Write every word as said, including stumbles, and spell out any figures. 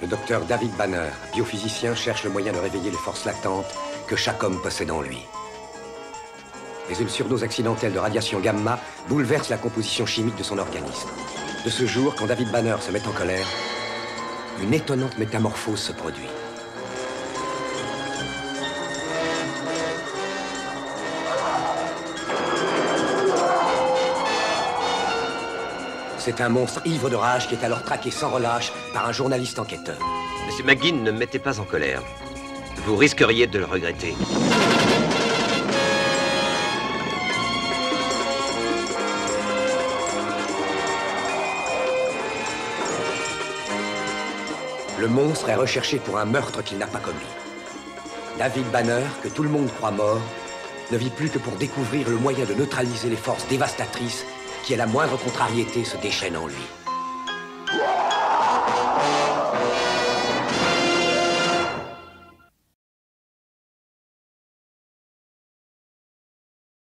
Le docteur David Banner, biophysicien, cherche le moyen de réveiller les forces latentes que chaque homme possède en lui. Mais une surdose accidentelle de radiation gamma bouleverse la composition chimique de son organisme. De ce jour, quand David Banner se met en colère, une étonnante métamorphose se produit. C'est un monstre ivre de rage qui est alors traqué sans relâche par un journaliste enquêteur. Monsieur McGinn, ne me mettez pas en colère. Vous risqueriez de le regretter. Le monstre est recherché pour un meurtre qu'il n'a pas commis. David Banner, que tout le monde croit mort, ne vit plus que pour découvrir le moyen de neutraliser les forces dévastatrices qui, à la moindre contrariété, se déchaînent en lui.